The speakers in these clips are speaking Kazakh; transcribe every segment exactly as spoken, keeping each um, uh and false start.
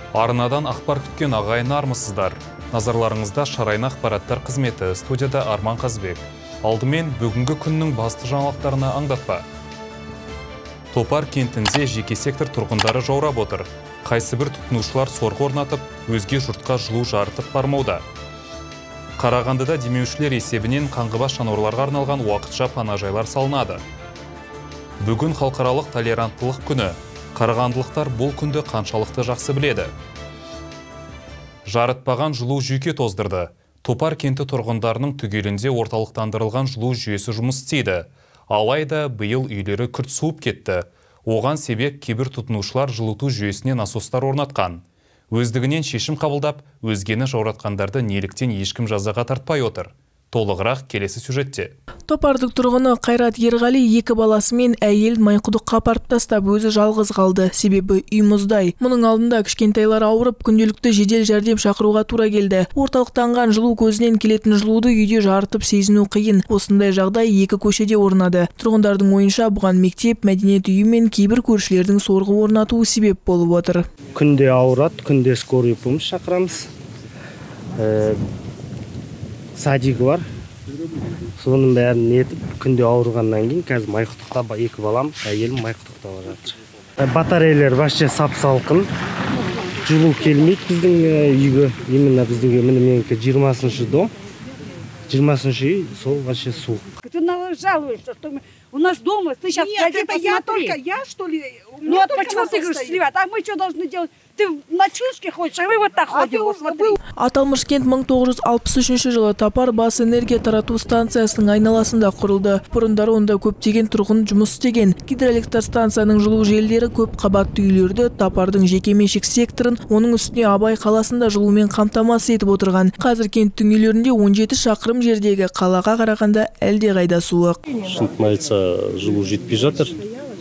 Арнадан ақпар күткен ағайын армысыздар. Назарларыңызда Шарайна ақпараттар қызметі, студияда Арман Қазбек. Алдымен бүгінгі күннің басты жаңалықтарына аңдатпа. Топар кентінде жеке сектор тұрғындары жаурап отыр. Қайсыбір тұтынушылар сорғы орнатып, өзге жұртқа жылу жарытып бармауда. Қарағандыда демеушілер есебінен қаңғыбас жануарларға арналған уақытша панажайлар салынады. Бүгін халықаралық толеранттылық күні. Қарағандылықтар бұл күнді қаншалықты жақсы біледі. Жарытпаған жылу жүйке тоздырды. Топар кенті тұрғындарының түгелінде орталықтандырылған жылу жүйесі жұмыс істейді. Алайда биыл үйлері күрт суып кетті. Оған себеп кейбір тұтынушылар жылыту жүйесіне насостар орнатқан. Өздігінен шешім қабылдап, өзгені жауратқандарды неліктен ешкім жазаға тартпай отыр. Толығырақ келесі сюжетте. Топардық тұрғыны Қайрат Ерғали екі баласымен әйел майқұдыққа апарып тастап өзі жалғыз қалды. Себебі үй мұздай. Мұның алдында кішкентайлар ауырып, күнделікті жедел жәрдем шақыруға тура келді. Орталықтанған жылу көзінен келетін жылуды үйде жарытып сезіну қиын. Осындай жағдай екі көшеде орнады. Тұрғындардың ойынша бұған мектеп, мәдениет үйі мен кейбір көршілердің сорғы орнатуы себеп болып отыр. Күнде ауырат, күнде скорый помощь шақырамыз. Садик бар. Соның бәрін нетіп, күнде ауырғаннан кейін қазір майқұдықта екі балам, әйелім майқұдықта бар жатыр. Батарейлер вообще сап-салқын. Жылу келмейді біздің үйге. Именно біздің міне менікі жиырмасыншы дом. жиырмасыншы үй, сол вообще суық. Ты жалуешься, что у нас дома, ты сейчас пойди посмотри. Я только я, что ли? Ну вот почему ты говоришь сливать? А мы что должны делать? Ты на чушке ходишь, а мы вот так ходим, вот смотри. Аталмыш кент мың тоғыз жүз алпыс үшінші жылы Топар бас энергия тарату станциясының айналасында құрылды. Бұрындары онда көптеген тұрғын жұмыс істеген. Гидроэлектр станцияның жылу желілері көп қабатты үйлерді, Топардың жекеменшік секторын, оның үстіне Абай қаласында жылумен қамтамасыз етіп отырған. Қазір кенттің үйлерінде он жеті шақырым жердегі қалаға қарағанда әлде қайда суық. Шынтын айтса, жылу жетпей жатыр.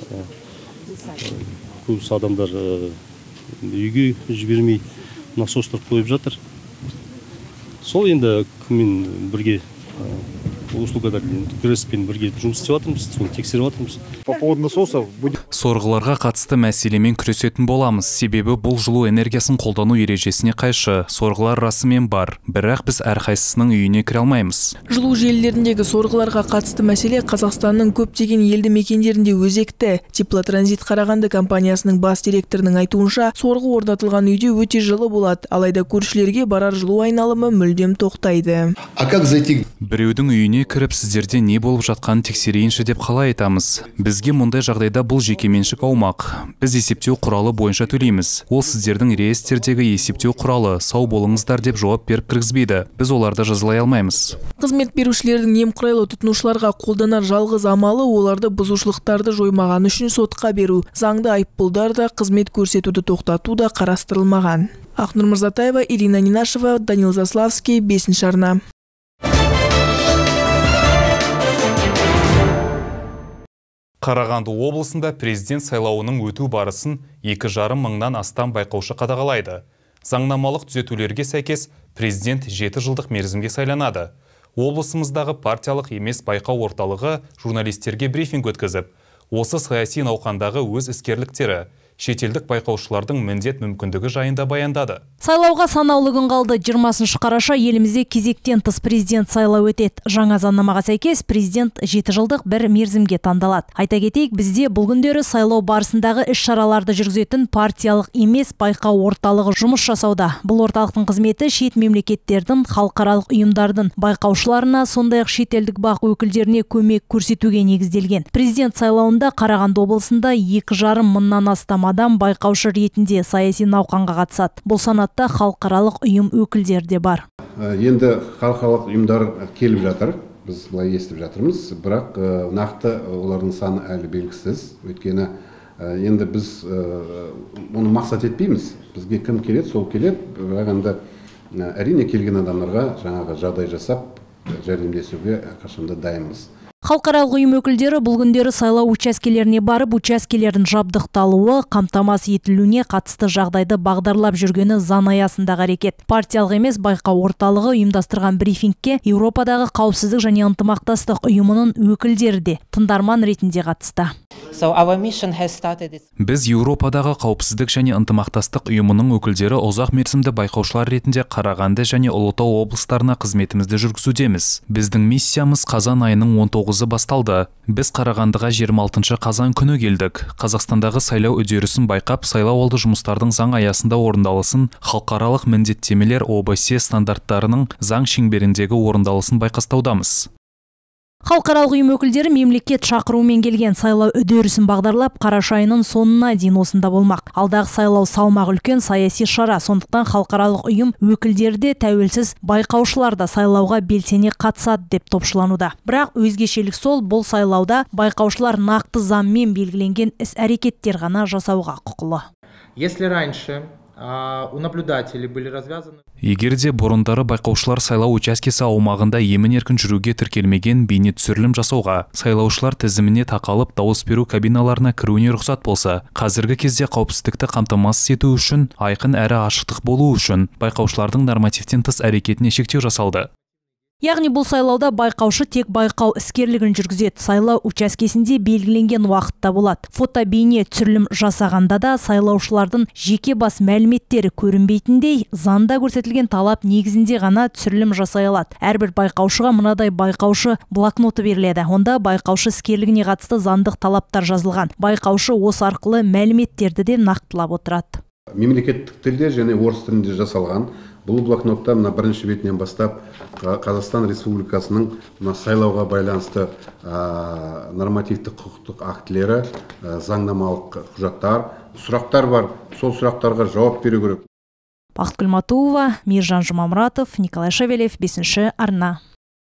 Көбісі адамдар үйге жібермей насостар қойып жатыр. Сол енді кіммен бірге услугадар күреспен бірге жұмыс істеп жатырмыз, соны тексеріп жатырмыз. По поводу насосов будет. Сорғыларға қатысты мәселемен күресетін боламыз. Себебі бұл жылу энергиясын қолдану ережесіне қайшы. Сорғылар расымен бар, бірақ біз әрқайсысының үйіне кіре алмаймыз. Жылу желілеріндегі сорғыларға қатысты мәселе Қазақстанның көптеген елді мекендерінде өзекті. Теплотранзит Қарағанды компаниясының бас директорының айтуынша, сорғы орнатылған үйде өте жылы болады, алайда көршілерге барар жылу айналымы мүлдем тоқтайды. А как зайти? Біреудің үйіне кіріп сіздерде не болып жатқанын тексерейінші деп қалай айтамыз. Бізге мұндай жағдайда бұл жекеменшік аумақ. Біз есептеу құралы бойынша төлейміз. Ол сіздердің реестрдегі есептеу құралы, сау болыңыздар деп жауап беріп кіргізбейді. Біз оларды жазалай алмаймыз. Қызмет берушілердің немқұрайлы тұтынушыларға қолданар жалғыз амалы оларды бұзушылықтарды жоймаған үшін сотқа беру. Заңды айыппұлдар да қызмет көрсетуді тоқтату да қарастырылмаған. Ақнұр Мырзатаева, Ирина Нинашева, Данил Заславский, бесінші арна. Қарағанды облысында президент сайлауының өту барысын екі жарым мыңнан астам байқаушы қадағалайды. Заңнамалық түзетулерге сәйкес президент жеті жылдық мерзімге сайланады. Облысымыздағы партиялық емес байқау орталығы журналистерге брифинг өткізіп, осы саяси науқандағы өз іскерліктері, шетелдік байқаушылардың міндет мүмкіндігі жайында баяндады. Сайлауға санаулы күн қалды. жиырмасыншы қараша елімізде кезектен тыс президент сайлау өтеді. Жаңа заңнамаға сәйкес президент жеті жылдық бір мерзімге таңдалады. Айта кетейік, бізде бұл күндері сайлау барысындағы іс-шараларды жүргізетін партиялық емес байқау орталығы жұмыс жасауда. Бұл орталықтың қызметі шет мемлекеттердің, халықаралық ұйымдардың байқаушыларына, сондай-ақ шетелдік бақ өкілдеріне көмек көрсетуге негізделген. Президент сайлауында Қарағанды облысында екі жарым мыңнан астам адам байқаушы ретінде саяси науқанға қатысады. Бұл санатта халықаралық ұйым өкілдері де бар. Енді халықаралық ұйымдар келіп жатыр. Біз былай естіп жатырмыз, бірақ нақты олардың саны әлі белгісіз. Өйткені енді біз оны мақсат етпейміз. Бізге кім келеді, сол келеді. Бірақ енді әрине келген адамдарға жаңағы жағдай жасап, жәрдемдесуге қашанда дайынбыз. Халықаралық ұйым өкілдері бұл күндері сайлау учаскелеріне барып, учаскелердің жабдықталуы, қамтамасыз етілуіне қатысты жағдайды бағдарлап жүргені заң аясындағы әрекет. Партиялық емес байқау орталығы ұйымдастырған брифингке Еуропадағы қауіпсіздік және ынтымақтастық ұйымының өкілдері де тыңдарман ретінде қатысты. Біз Еуропадағы қауіпсіздік және ынтымақтастық ұйымының өкілдері ұзақ мерзімді байқаушылар ретінде Қарағанды және Ұлытау облыстарына қызметімізді жүргізудеміз. Біздің миссиямыз қазан айының он тоғызы басталды. Біз Қарағандыға жиырма алтыншы қазан күні келдік. Қазақстандағы сайлау үдерісін байқап, сайлауалды жұмыстардың заң аясында орындалысын, халықаралық міндеттемелер о бэ се стандарттарының заң шеңберіндегі орындалысын байқастаудамыз. Халықаралық ұйым өкілдері мемлекет шақыруымен келген сайлау үдерісін бағдарлап, қараша айының соңына дейін осында болмақ. Алдағы сайлау салмақ үлкен саяси шара, сондықтан халықаралық ұйым өкілдері де тәуелсіз байқаушылар да сайлауға белсене қатысады деп топшылануда. Бірақ өзгешелік сол, бұл сайлауда байқаушылар нақты заңмен белгіленген іс-әрекеттер ғана жасауға құқылы. Если раньше у наблюдателей были развязаны. Егерде бұрындары байқаушылар сайлау учаскесі аумағында емін-еркін жүруге тіркелмеген бейне түсірілім жасауға, сайлаушылар тізіміне тақалып дауыс беру кабиналарына кіруіне рұқсат болса, қазіргі кезде қауіпсіздікті қамтамасыз ету үшін, айқын әрі ашықтық болу үшін байқаушылардың нормативтен тыс әрекетіне шектеу жасалды. Яғни бұл сайлауда байқаушы тек байқау іскерлігін жүргізеді. Сайлау учаскесінде белгіленген уақытта болады. Фото бейне түсірілім жасағанда да сайлаушылардың жеке бас мәліметтері көрінбейтіндей, заңда көрсетілген талап негізінде ғана түсірілім жасай алады. Әрбір байқаушыға мынадай байқаушы блокноты беріледі. Онда байқаушы іскерлігіне қатысты заңдық талаптар жазылған. Байқаушы осы арқылы мәліметтерді де нақтылап отырады. Мемлекеттік тілде және орыс тілінде жасалған бұл блокнотта мына бірінші бетінен бастап Қазақстан Республикасының сайлауға байланысты нормативтік құқықтық актілері, заңнамалық құжаттар, сұрақтар бар. Сол сұрақтарға жауап беру керек. Бақытгүл Матуова, Мейіржан Жұмамұратов, Николай Шевелев, бесінші арна.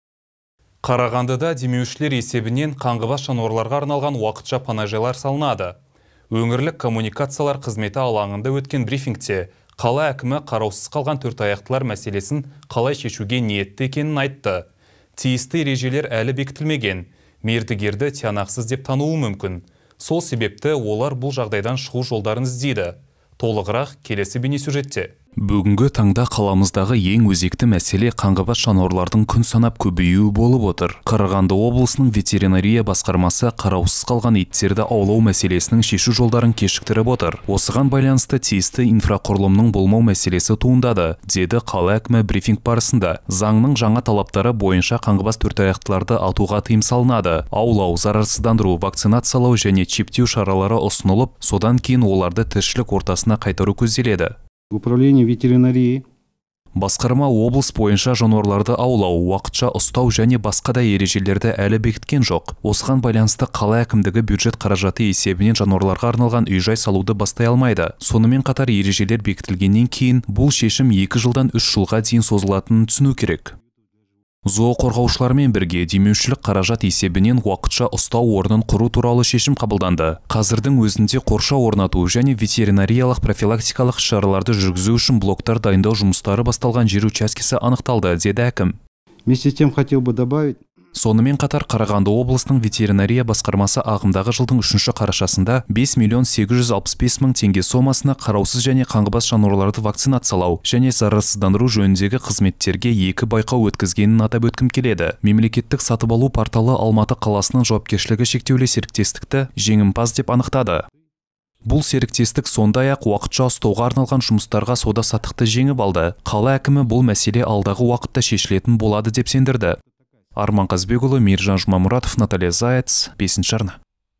Қарағандыда демеушілер есебінен қаңғыбас жануарларға арналған уақытша панажайлар салынады. Өңірлік коммуникациялар қызметі алаңында өткен брифингте қала әкімі қараусыз қалған төрт аяқтылар мәселесін қалай шешуге ниетті екенін айтты. Тиісті ережелер әлі бекітілмеген, мердігерді тиянақсыз деп тануы мүмкін. Сол себепті олар бұл жағдайдан шығу жолдарын іздейді. Толығырақ келесі бейнесюжетте. Бүгінгі таңда қаламыздағы ең өзекті мәселе қаңғыбас жануарлардың күн санап көбеюі болып отыр. Қарағанды облысының ветеринария басқармасы қараусыз қалған иттерді аулау мәселесінің шешу жолдарын кешіктіріп отыр. Осыған байланысты тиісті инфрақұрылымның болмау мәселесі туындады, деді қала әкімі брифинг барысында. Заңның жаңа талаптары бойынша қаңғыбас төртаяқтыларды атуға тыйым салынады. Аулау, зарарсыздандыру, вакцинациялау және чиптеу шаралары ұсынылып, содан кейін оларды тіршілік ортасына қайтару көзделеді. Управление ветеринарии. Басқарма облыс бойынша жануарларды аулау, уақытша ұстау және басқа да ережелерді әлі бекіткен жоқ. Осыған байланысты қала әкімдігі бюджет қаражаты есебінен жануарларға арналған үй-жай салуды бастай алмайды. Сонымен қатар ережелер бекітілгеннен кейін бұл шешім екі жылдан үш жылға дейін созылатынын түсіну керек. Зооқорғаушылармен бірге демеушілік қаражат есебінен уақытша ұстау орнын құру туралы шешім қабылданды. Қазірдің өзінде қоршау орнату және ветеринариялық профилактикалық шараларды жүргізу үшін блоктар дайындау жұмыстары басталған жер учаскесі анықталды, деді әкім. Вместе с тем хотел бы добавить. Сонымен қатар Қарағанды облысының ветеринария басқармасы ағымдағы жылдың үшінші қарашасында бес миллион сегіз жүз алпыс бес мың теңге сомасына қараусыз және қаңғыбас жануарларды вакцинациялау және зарарсыздандыру жөніндегі қызметтерге екі байқау өткізгенін атап өткім келеді. Мемлекеттік сатып алу порталы Алматы қаласының жауапкершілігі шектеулі серіктестікті жеңімпаз деп анықтады. Бұл серіктестік сондай-ақ уақытша ұстауға арналған жұмыстарға сауда-саттықты жеңіп алды. Қала әкімі бұл мәселе алдағы уақытта шешілетін болады деп сендірді. Арман Қазбекұлы, Мейіржан Жұмамұратов, Наталья Заяц, бесінші арна.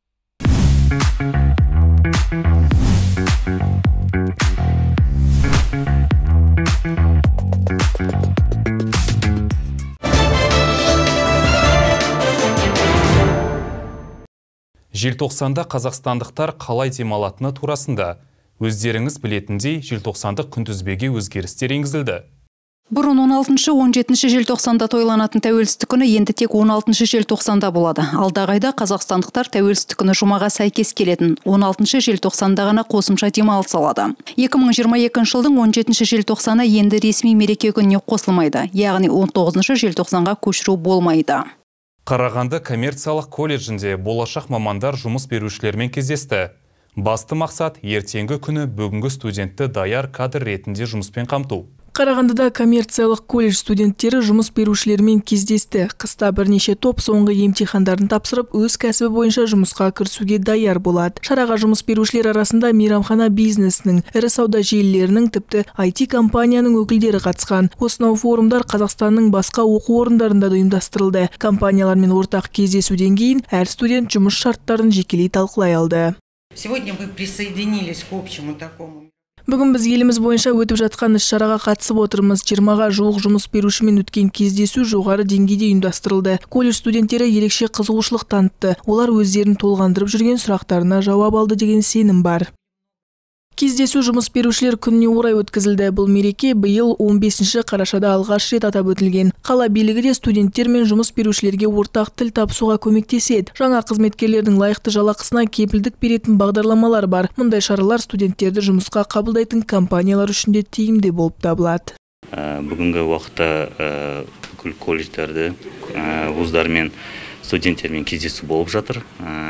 Желтоқсанда қазақстандықтар қалай демалатыны турасында. Өздеріңіз білетіндей, желтоқсандық күнтізбеге өзгерістер енгізілді. Бұрын он алтыншы он жетінші желтоқсанда тойланатын тәуелсіздік күні енді тек он алтыншы желтоқсанда болады. Алдағы айда қазақстандықтар тәуелсіздік күні жұмаға сәйкес келетін он алтыншы желтоқсанда ғана қосымша демалыс алады. екі мың жиырма екінші жылдың он жетінші желтоқсаны енді ресми мереке күніне қосылмайды, яғни он тоғызыншы желтоқсанға көшіру болмайды. Қарағанды коммерциялық колледжінде болашақ мамандар жұмыс берушілермен кездесті. Басты мақсат ертеңгі күні бүгінгі студентті даяр кадр ретінде жұмыспен қамту. Қарағандыда коммерциялық колледж студенттері жұмыс берушілермен кездесті. Қыста бірнеше топ соңғы емтихандарын тапсырып, өз кәсібі бойынша жұмысқа кірісуге даяр болады. Шараға жұмыс берушілер арасында мейрамхана бизнесінің, ірі сауда желілерінің, тіпті ай ти компанияның өкілдері қатысқан. Осынау форумдар Қазақстанның басқа оқу орындарында да ұйымдастырылды. Компаниялармен ортақ кездесуден кейін әр студент жұмыс шарттарын жекелей талқылай алды. Сегодня мы присоединились к общему такому. Бүгін біз еліміз бойынша өтіп жатқан іс-шараға қатысып отырмыз. жиырмаға жуық жұмыс берушімен өткен кездесу жоғары деңгейде ұйымдастырылды. Колледж студенттері ерекше қызығушылық танытты. Олар өздерін толғандырып жүрген сұрақтарына жауап алды деген сенім бар. Кездесу жұмыс берушілер күніне орай өткізілді. Бұл мереке биыл он бесінші қарашада алғаш рет атап өтілген. Қала билігі де студенттер мен жұмыс берушілерге ортақ тіл табысуға көмектеседі. Жаңа қызметкерлердің лайықты жалақысына кепілдік беретін бағдарламалар бар. Мұндай шаралар студенттерді жұмысқа қабылдайтын компаниялар үшін де тиімді болып табылады. Бүгінгі уақытта бүкіл колледждерді вуздар мен студенттермен кездесу болып жатыр.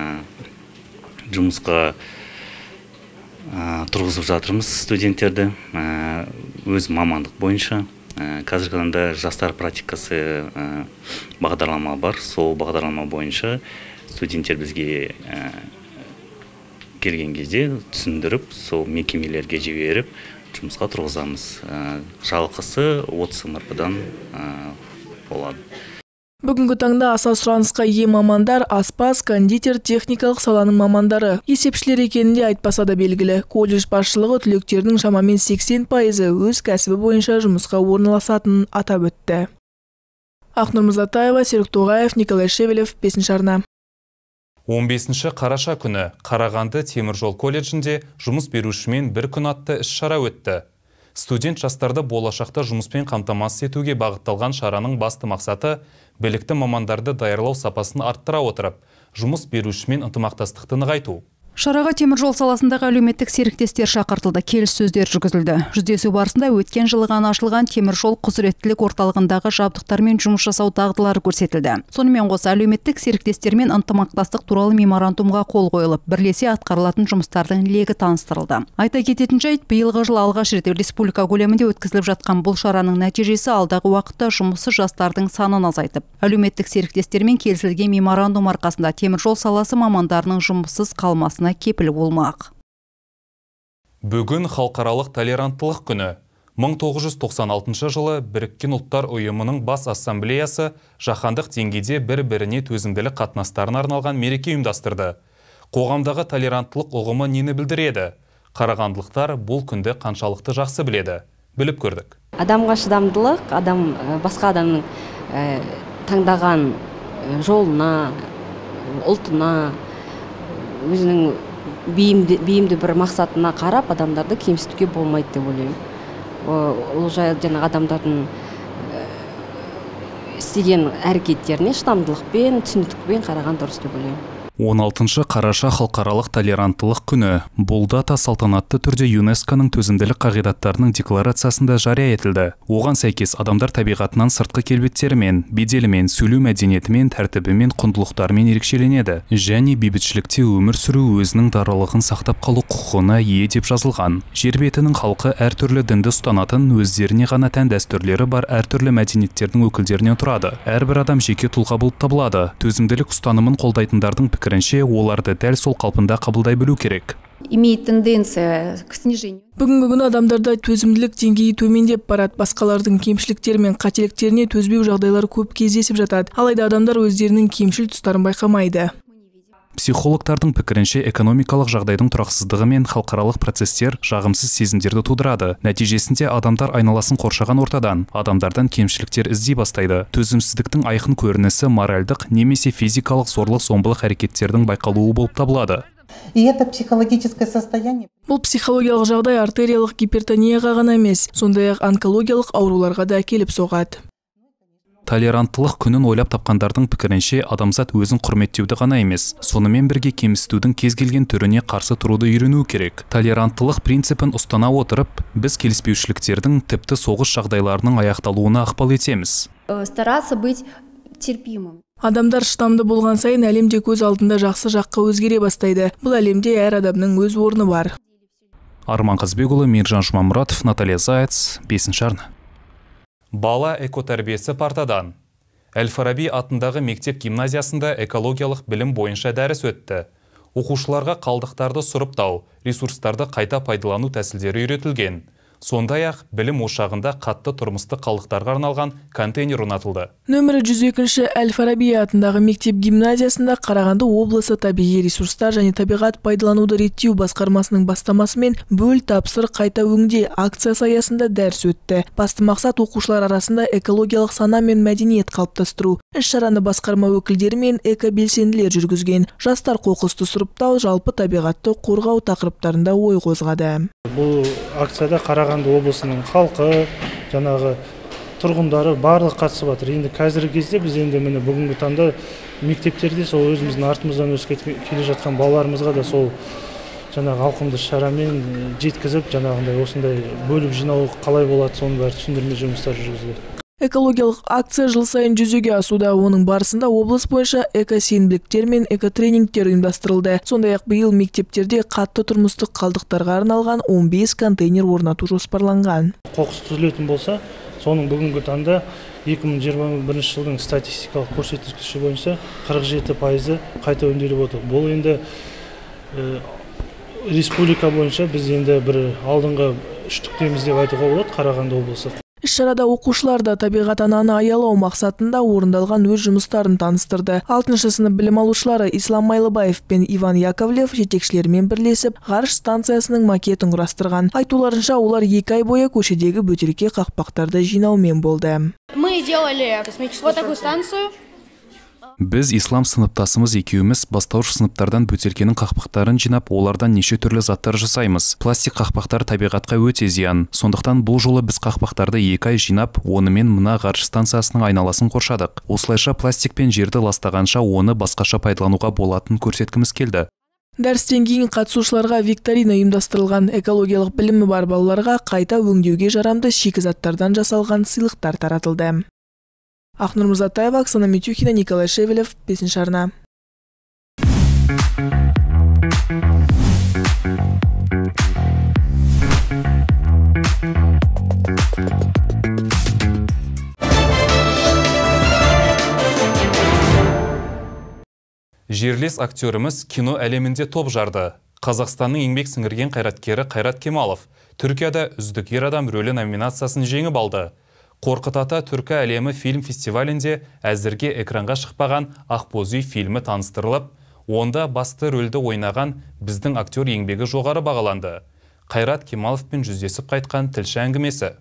Жұмысқа тұрғызып жатырмыз студенттерді өз мамандық бойынша. Қазіргі таңда жастар практикасы бағдарлама бар. Сол бағдарлама бойынша студенттер бізге келген кезде түсіндіріп, сол мекемелерге жіберіп жұмысқа тұрғызамыз. Жалақысы отыз мың теңгеден болады. Бүгінгі таңда аса сұранысқа ие мамандар аспаз, кондитер, техникалық саланың мамандары. Есепшілер екенінде айтпаса да белгілі. Колледж басшылығы түлектердің шамамен сексен пайызы өз кәсібі бойынша жұмысқа орналасатынын атап өтті. Ақнұр Мырзатаева, Серік Тоғаев, Николай Шевелев, бесінші арна. он бесінші қараша күні Қарағанды теміржол колледжінде жұмыс берушімен бір күн атты іс-шара өтті. Студент жастарды болашақта жұмыспен қамтамасыз етуге бағытталған шараның басты мақсаты білікті мамандарды даярлау сапасын арттыра отырып, жұмыс берушімен ынтымақтастықты нығайту. Шараға теміржол саласындағы әлеуметтік серіктестер шақыртылды, келіссөздер жүргізілді. Жүздесу барысында өткен жылы ғана ашылған теміржол құзыреттілік орталығындағы жабдықтармен жұмыс жасау дағдылары көрсетілді. Сонымен қоса әлеуметтік серіктестермен ынтымақтастық туралы меморандумға қол қойылып, бірлесе атқарылатын жұмыстардың легі таныстырылды. Айта кететін жайт, биылғы жыл алғаш рет республика көлемінде өткізіліп жатқан бұл шараның нәтижесі алдағы уақытта жұмысы жастардың санын азайтып, әлеуметтік серіктестермен келісілген меморандум арқасында теміржол саласы мамандарының жұмыссыз қалмасына кепіл болмақ. Бүгін халықаралық толеранттылық күні. мың тоғыз жүз тоқсан алтыншы жылы Біріккен ұлттар ұйымының бас ассамблеясы жаһандық деңгейде бір-біріне төзімділік қатынастарын арналған мереке ұйымдастырды. Қоғамдағы толеранттылық ұғымы нені білдіреді? Қарағандылықтар бұл күнді қаншалықты жақсы біледі? Біліп көрдік. Адамға шыдамдылық, адам басқа адамның таңдаған жолына, ұлтына, өзінің бейімді бір мақсатына қарап адамдарды кемсітуге болмайды деп ойлаймын. Ол жай жаңағы адамдардың істеген әрекеттеріне шыдамдылықпен, түсіністікпен қараған дұрыс деп ойлаймын. он алтыншы қараша халықаралық толеранттылық күні. Бұл дата салтанатты түрде ЮНЕСКО-ның төзімділік қағидаттарының декларациясында жария етілді. Оған сәйкес адамдар табиғатынан сыртқы келбеттерімен, беделімен, сөйлеу мәдениетімен, тәртібімен, құндылықтарымен ерекшеленеді. Және бейбітшілікте өмір сүру өзінің даралығын сақтап қалу құқығына ие деп жазылған. Жер бетінің халқы әртүрлі дінді ұстанатын, өздеріне ғана тән дәстүрлері бар әртүрлі мәдениеттердің өкілдерінен тұрады. Әрбір адам жеке тұлға болып табылады. Төзімділік ұстанымын қолдайтындардың пікірінше оларды дәл сол қалпында қабылдай білу керек. Имеет тенденция к снижению. Бүгінгі күні адамдарда төзімділік деңгейі төмендеп барады. Басқалардың кемшіліктері мен қателіктеріне төзбеу жағдайлар көп кездесіп жатады. Алайда адамдар өздерінің кемшіл тұстарын байқамайды. Психологтардың пікірінше экономикалық жағдайдың тұрақсыздығы мен халықаралық процестер жағымсыз сезімдерді тудырады. Нәтижесінде адамдар айналасын қоршаған ортадан адамдардан кемшіліктер іздей бастайды. Төзімсіздіктің айқын көрінісі моральдық немесе физикалық зорлық-зомбылық әрекеттердің байқалуы болып табылады. И это психологическое состояние. Бұл психологиялық жағдай артериялық гипертонияға ғана емес, сондай-ақ онкологиялық ауруларға да келіп соғады. Толеранттылық күнін ойлап тапқандардың пікірінше адамзат өзін құрметтеуді ғана емес, сонымен бірге кемсітудің кез келген түріне қарсы тұруды үйрену керек. Толеранттылық принципін ұстана отырып, біз келіспеушіліктердің тіпті соғыс жағдайларының аяқталуына ықпал етеміз. Стараться быть терпимым. Адамдар шыдамды болған сайын әлемде көз алдында жақсы жаққа өзгере бастайды. Бұл әлемде әр адамның өз орны бар. Арман Қазбекұлы, Миржан Жұмамұратов, Наталья Заяц, бесінші арна. Бала экотәрбиесі партадан. Әл-Фараби атындағы мектеп гимназиясында экологиялық білім бойынша дәріс өтті. Оқушыларға қалдықтарды сұрыптау, ресурстарды қайта пайдалану тәсілдері үйретілген. Сондай-ақ білім ошағында қатты тұрмыстық қалдықтарға арналған контейнер орнатылды. Нөмірі жүз екінші Әл-Фараби атындағы мектеп гимназиясында Қарағанды облысы табиғи ресурстар және табиғат пайдалануды реттеу басқармасының бастамасымен бөл тапсыр қайта өңде акциясы аясында дәріс өтті. Басты мақсат оқушылар арасында экологиялық сана мен мәдениет қалыптастыру. Іс-шараны басқарма өкілдері мен экобелсенділер жүргізген. Жастар қоқысты сұрыптау, жалпы табиғатты қорғау тақырыптарында ой қозғады. Бұл акцияда Қарағанды облысының халқы, жаңағы тұрғындары барлық қатысып жатыр. Енді қазіргі кезде біз енді міне бүгінгі таңда мектептерде сол өзіміздің артымыздан өсіп келе жатқан балаларымызға да сол жаңағы ауқымды шарамен жеткізіп, жаңағындай осындай бөліп жинау қалай болады, соның бәрі түсіндірме жұмыстар жүргізіледі. Экологиялық акция жыл сайын жүзеге асуда. Оның барысында облыс бойынша экосенбіліктер мен экотренингтер ұйымдастырылды. Сондай-ақ биыл мектептерде қатты тұрмыстық қалдықтарға арналған он бес контейнер орнату жоспарланған. Қоқыс түзілетін болса, соның бүгінгі таңда екі мың жиырма бірінші жылдың статистикалық көрсеткіші бойынша қырық жеті пайызы қайта өңделіп отыр. Бұл енді ә, республика бойынша біз енді бір алдыңғы үштіктеміз деп айтуға болады Қарағанды облысы. Іс-шарада оқушылар да табиғат ананы аялау мақсатында орындалған өз жұмыстарын таныстырды. алтыншы сынып білім алушылары Ислам Майлыбаев пен Иван Яковлев жетекшілермен бірлесіп ғарыш станциясының макетін құрастырған. Айтуларынша, олар екі ай бойы көшедегі бөтелке қақпақтарды жинаумен болды. Мы делали вот такую станцию. Біз ислам сыныптасымыз екеуміз бастауыш сыныптардан бөтелкенің қақпақтарын жинап, олардан неше түрлі заттар жасаймыз. Пластик қақпақтар табиғатқа өте зиян. Сондықтан бұл жолы біз қақпақтарды екі ай жинап, онымен мына ғарыш станциясының айналасын қоршадық. Осылайша пластикпен жерді ластағанша оны басқаша пайдалануға болатын көрсеткіміз келді. Дәрістен кейін қатысушыларға викторина ұйымдастырылған. Экологиялық білімі бар балаларға қайта өңдеуге жарамды шикізаттардан жасалған сыйлықтар таратылды. Ақнұр Мырзатаева, Оксана Митюхина, Николай Шевелев, бесінші арна. Жерлес актеріміз кино әлемінде топ жарды. Қазақстанның еңбек сіңірген қайраткері Қайрат Кемалов Түркияда үздік ер адам рөлі номинациясын жеңіп алды. Қорқыт ата түркі әлемі фильм фестивалінде әзірге экранға шықпаған Ақбоз үй фильмі таныстырылып, онда басты рөлді ойнаған біздің актер еңбегі жоғары бағаланды. Қайрат Кемаловпен жүздесіп қайтқан тілші әңгімесі.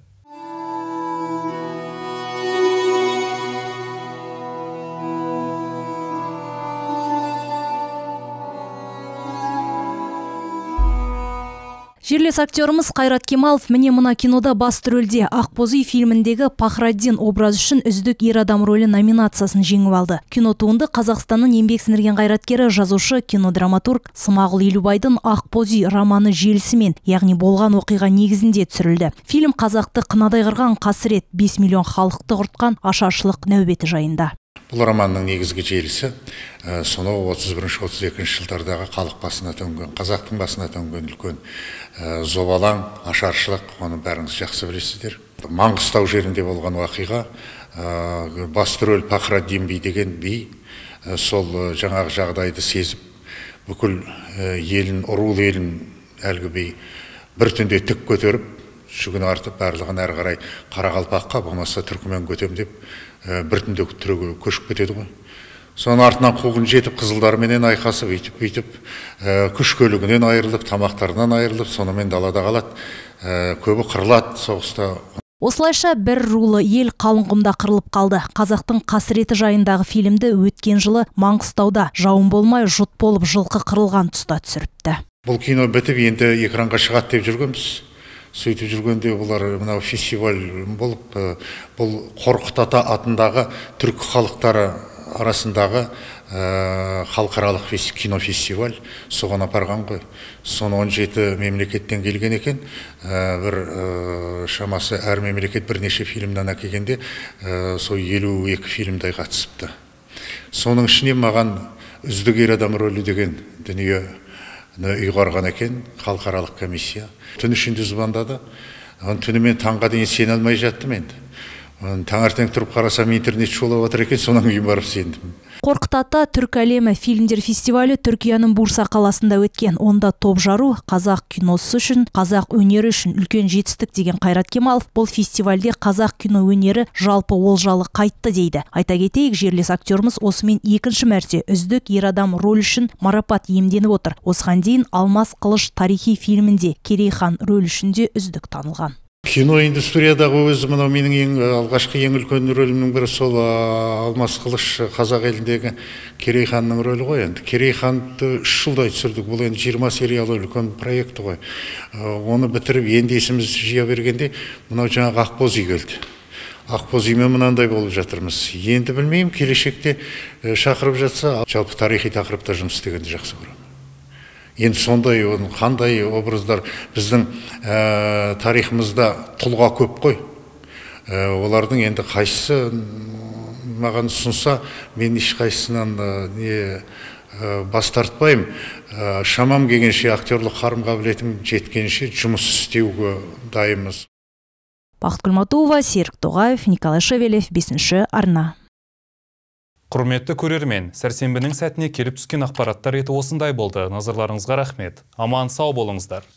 Жерлес актеріміз Қайрат Кемалов міне мына кинода басты рөлде Ақбоз үй фильміндегі Пахраддин образы үшін үздік ер адам рөлі номинациясын жеңіп алды. Кино туынды Қазақстанның еңбек сіңірген қайраткері, жазушы, кинодраматург Смағұл Елубайдың Ақбоз үй романы желісімен, яғни болған оқиға негізінде түсірілді. Фильм қазақты қынадай қырған қасірет, бес миллион халықты құртқан ашаршылық нәубеті жайында. Бұл романның негізгі желісі сонау отыз бірінші отыз екінші жылдардағы халық басына төнген, қазақтың басына төнген үлкен зобалаң, ашаршылық, оны бәріңіз жақсы білесіздер. Маңғыстау жерінде болған уақиға, басты рөл Пахраддин би деген би, сол жаңағы жағдайды сезіп, бүкіл елін, рул елін әлгі би бір түнде тік көтеріп, жүгін артып, барлығын әрі қарай Қарақалпаққа, болмаса Түркімен көтем деп, бір түнде түрігі көшіп кетеді ғой. Соның артынан қуғын жетіп, қызылдарменен айқасып, үйтіп, үйтіп, күш көлігінен айырылып, тамақтарынан айырылып, сонымен далада қалады, көбі қырылады соғыста. Осылайша бір рулы ел қалыңғымда қырылып қалды. Қазақтың қасіреті жайындағы фильмді өткен жылы Маңғыстауда жауын болмай жұт болып жылқы қырылған тұста түсіріпті. Бұл кино бітіп енді экранға шығады деп жүргенбіз. Сөйтіп жүргенде бұлар мынау фестиваль болып, бұл Қорқыт ата атындағы түркі халықтары арасындағы халықаралық кинофестиваль соған апарған ғой. Соны он жеті мемлекеттен келген екен. Бір шамасы әр мемлекет бірнеше фильмнен әкелгенде, сол елу екі фильмдай қатысыпты. соның ішіне маған үздік ер адам рөлі деген дүние ұйғарған екен халықаралық комиссия. Түн ішінде звондады. Түнімен таңға дейін сене алмай жаттым енді. Таңертең тұрып қарасам интернет шулап отыр екен, сонан кейін барып сендім. Қорқыт ата түркі әлемі фильмдер фестивалі Түркияның Бурса қаласында өткен. Онда топ жару қазақ киносы үшін, қазақ өнері үшін үлкен жетістік деген Қайрат Кемалов бұл фестивальде қазақ кино өнері жалпы олжалы қайтты дейді. Айта кетейік, жерлес актеріміз осымен екінші мәрте үздік ер адам рөл үшін марапат иемденіп отыр. Осыған дейін Алмас Қылыш тарихи фильмінде Керей хан рөл үшін де үздік танылған. Кино индустриядағы өзі мынау менің ең алғашқы ең үлкен рөлімнің бірі сол Алмас Қылыш қазақ еліндегі Керей ханның рөлі ғой. Енді Керей ханды үш жылдай түсірдік. Бұл енді жиырма сериялы үлкен проекті ғой. Оны бітіріп енді есіміз жия бергенде мынау жаңағы Ақбоз үй келді. Ақбоз үймен мынандай болып жатырмыз. Енді білмеймін, келешекте шақырып жатса, жалпы тарихи тақырыпта жұмыс істегенді жақсы көремін. Енді сондай қандай образдар біздің тарихымызда тұлға көп қой. Олардың енді қайсысы маған ұсынса, мен ешқайсысынан не бас тартпаймын. Шамам келгенше актерлік қарым қабілетім жеткенше жұмыс істеуге дайынмыз. Бақыт Күлматова, Серік Тоғаев, Николай Шевелев, бесінші арна. Құрметті көрермен, сәрсенбінің сәтіне келіп түскен ақпараттар еті осындай болды. Назарларыңызға рахмет. Аман сау болыңыздар.